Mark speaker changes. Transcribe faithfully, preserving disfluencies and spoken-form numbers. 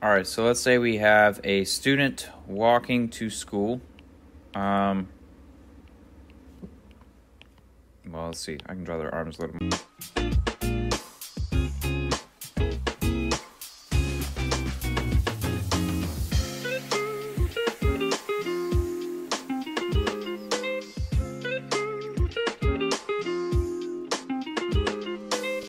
Speaker 1: All right, so let's say we have a student walking to school. Um, well, let's see. I can draw their arms a little more.